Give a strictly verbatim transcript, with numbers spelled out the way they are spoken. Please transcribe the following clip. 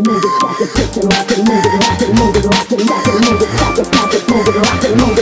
move it, rock it, twist it, rock it, move it, rock it, move it, rock it, rock it, move it, rock it, rock it, move it, rock it, move it.